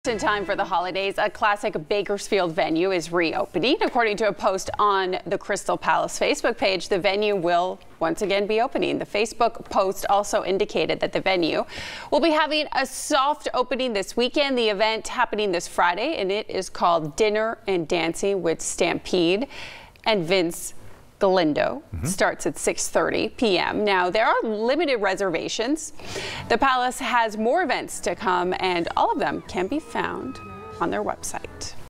In time for the holidays, a classic Bakersfield venue is reopening. According to a post on the Crystal Palace Facebook page, the venue will once again be opening. The Facebook post also indicated that the venue will be having a soft opening this weekend. The event happening this Friday, and it is called Dinner and Dancing with Stampede and Vince Galindo. Starts at 6:30 p.m. Now, there are limited reservations. The Palace has more events to come, and all of them can be found on their website.